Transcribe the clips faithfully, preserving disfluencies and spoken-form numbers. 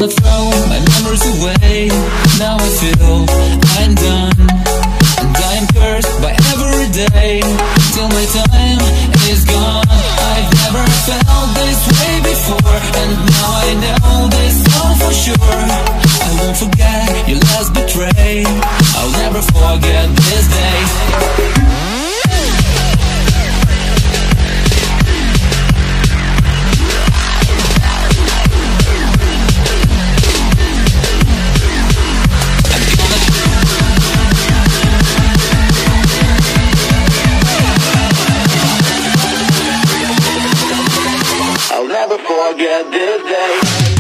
gonna throw my memories away. Now I feel I'm done, and I am cursed by every day till my time is gone. I've never felt this way before, and now I know this all for sure. I won't forget your last betray. I'll never forget this day. I'll never forget this day.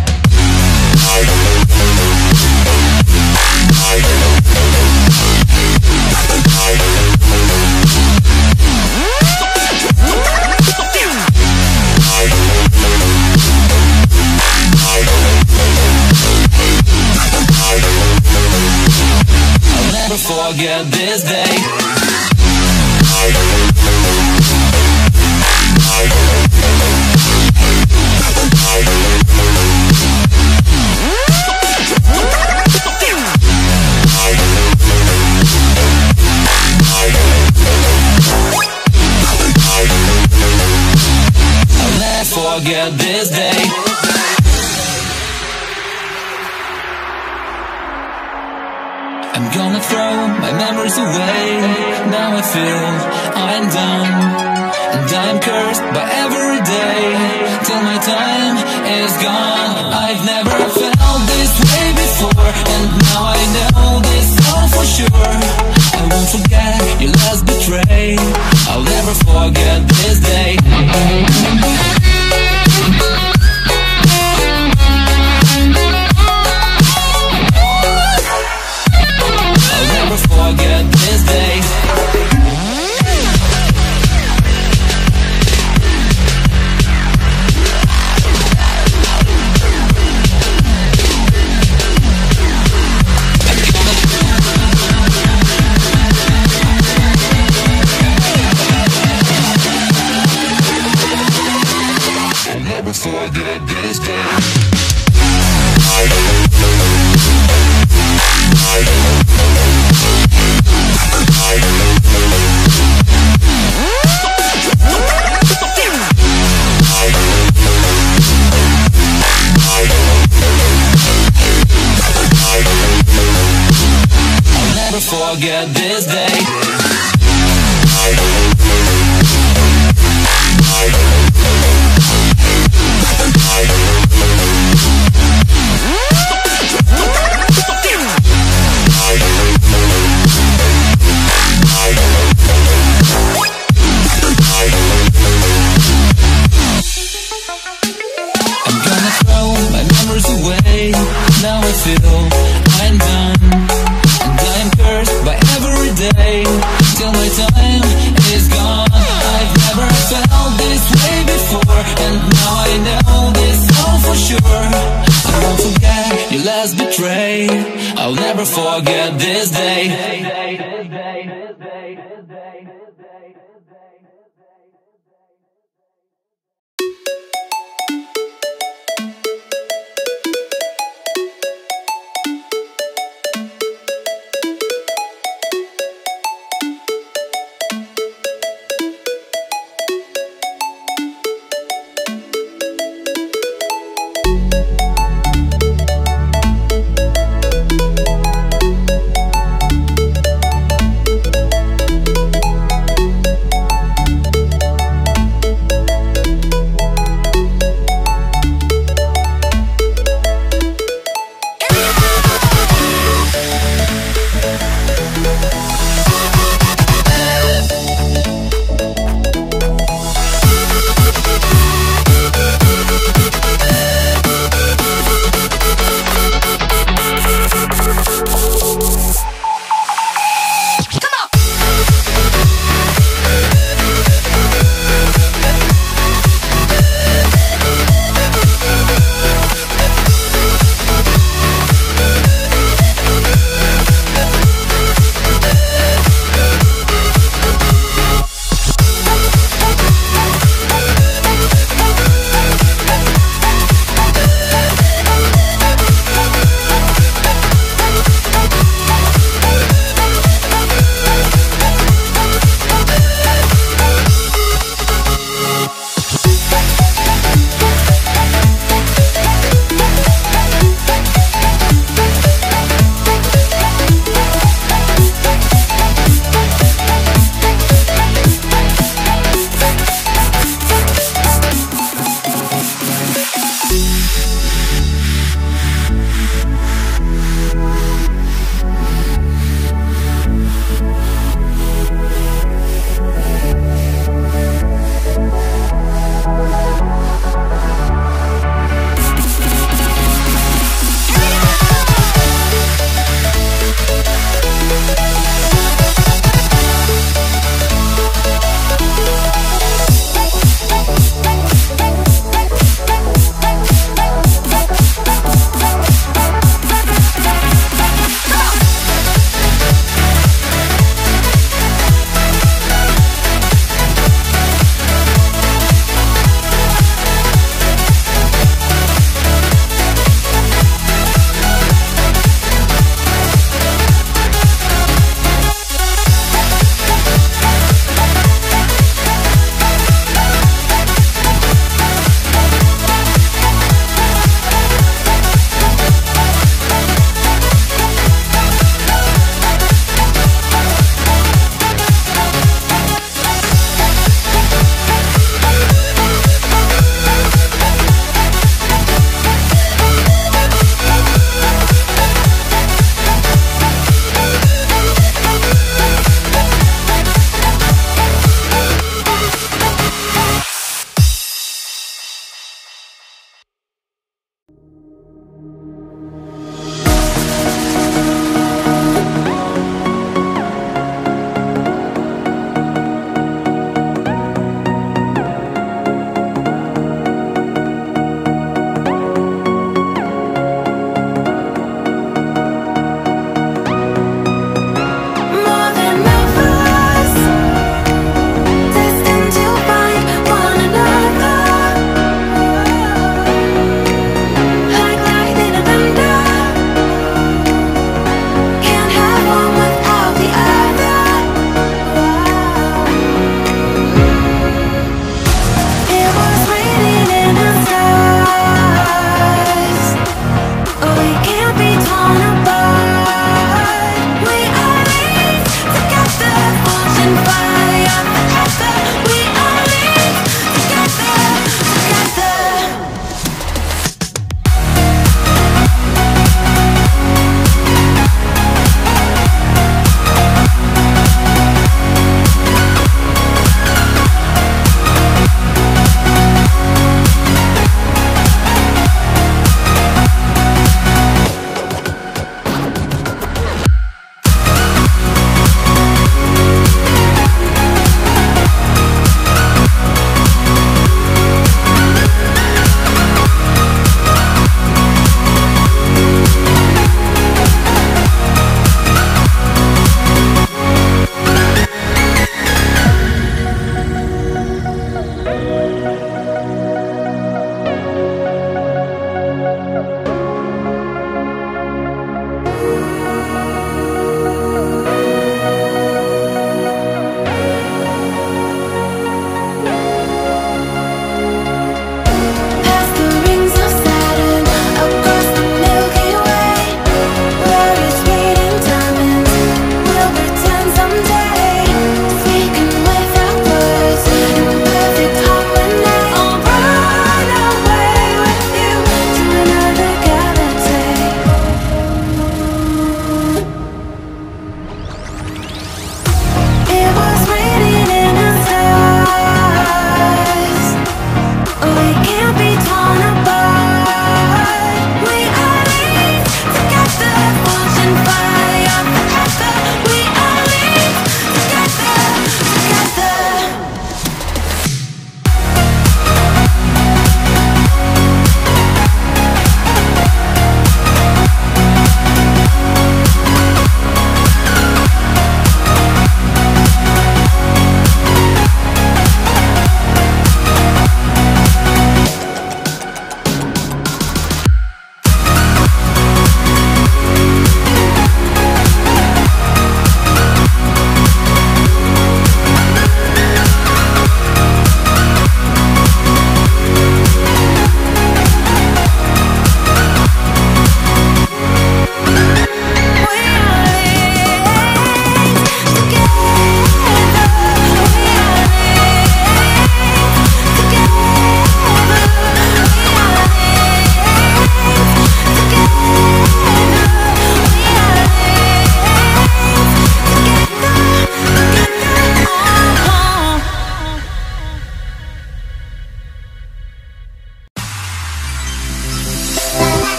I'll never forget this day. Forget this day. I'm gonna throw my memories away. Now I feel I'm done, and I'm cursed by every day till my time is gone. I've never felt this way before, and now I know this all for sure. I won't forget your last betray. I'll never forget this day. Forget this day. I'll never forget this day. Forget this day. I'm gonna throw my memories away. Now I feel I'm done, and I'm cursed by every day till my time is gone. I've never felt this way before, and now I know this all for sure. I won't forget your last betray. I'll never forget this day.